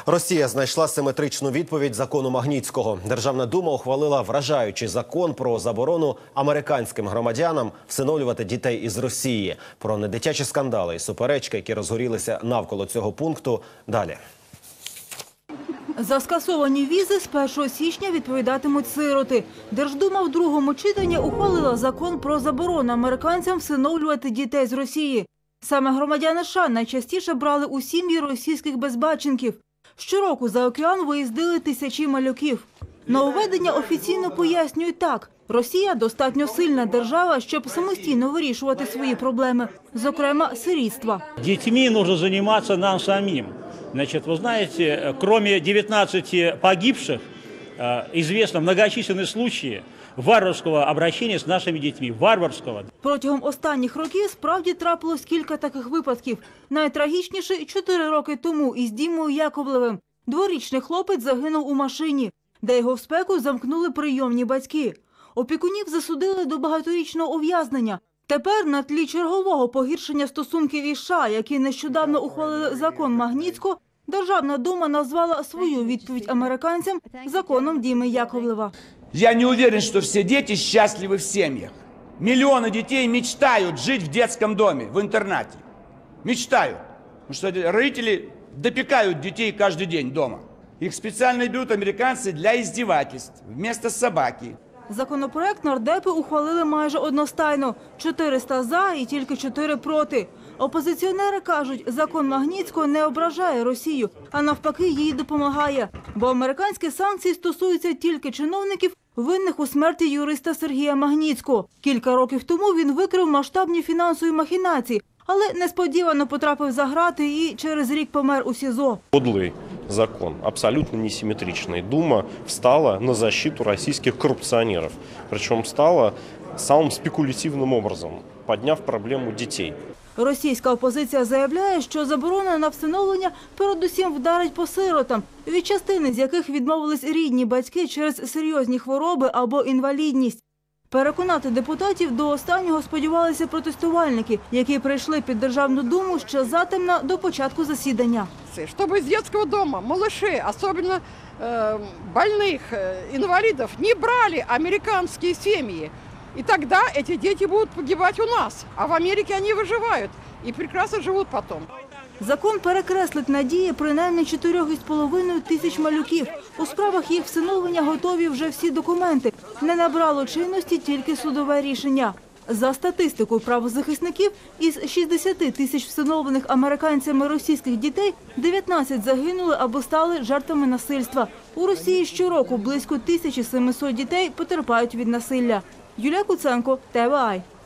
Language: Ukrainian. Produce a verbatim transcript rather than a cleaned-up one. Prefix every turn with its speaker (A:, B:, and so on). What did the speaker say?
A: Росія знайшла симетричну відповідь закону Магнітського. Державна дума ухвалила вражаючий закон про заборону американським громадянам всиновлювати дітей із Росії. Про недитячі скандали і суперечки, які розгорілися навколо цього пункту, далі.
B: За скасовані візи з першого січня відповідатимуть сироти. Держдума в другому читанні ухвалила закон про заборону американцям всиновлювати дітей з Росії. Саме громадяни США найчастіше брали у сім'ї російських безбатченків. Щороку за океан виїздили тисячі малюків. Нововведення офіційно пояснюють так. Росія – достатньо сильна держава, щоб самостійно вирішувати свої проблеми, зокрема сирітства.
C: Дітьми потрібно займатися нам самим. Значит, вы знаете, кроме девятнадцати погибших, известно многочисленные случаи варварського обращення з нашими дітьми. Варварського.
B: Протягом останніх років справді трапилось кілька таких випадків. Найтрагічніше – чотири роки тому із Дімою Яковлевим. Дворічний хлопець загинув у машині, де його в спеку замкнули прийомні батьки. Опікунів засудили до багаторічного ув'язнення. Тепер на тлі чергового погіршення стосунків із США, які нещодавно ухвалили закон Магнітського, Державна дума назвала свою відповідь американцям законом Діми Яковлева.
D: Я не уверен, что все дети счастливы в семьях. Миллионы детей мечтают жить в детском доме, в интернате. Мечтают. Потому что родители допекают детей каждый день дома. Их специально берут американцы для издевательств вместо собаки.
B: Законопроект нардепи ухвалили майже одностайно – чотириста за і тільки чотири проти. Опозиціонери кажуть, закон Магнітського не ображає Росію, а навпаки їй допомагає. Бо американські санкції стосуються тільки чиновників, винних у смерті юриста Сергія Магнітського. Кілька років тому він викрив масштабні фінансові махінації, але несподівано потрапив за грати і через рік помер у СІЗО.
E: Подлый закон, абсолютно несимметричный. Дума встала на защиту российских коррупционеров. Причем встала самым спекулятивным образом, подняв проблему детей.
B: Російська опозиція заявляє, що заборона на всиновлення передусім вдарить по сиротам, від частини з яких відмовились рідні батьки через серйозні хвороби або інвалідність. Переконати депутатів до останнього сподівалися протестувальники, які прийшли під Державну думу ще затемно до початку засідання.
F: Щоб з дитячого дому малышей, особливо э, больних, э, інвалідів, не брали американські сім'ї. И тогда эти дети будут погибать у нас, а в Америке они выживают и прекрасно живут потом.
B: Закон перекреслить надії принаймні чотирьох із половиною тисяч малюків. У справах їх всиновлення готові вже всі документи. Не набрало чинності тільки судове рішення. За статистикою правозахисників, із шістдесяти тисяч всиновлених американцями російських дітей дев'ятнадцять загинули або стали жертвами насильства. У Росії щороку близько тисячі семисот дітей потерпають від насилля. Юлія Куценко, Т В А.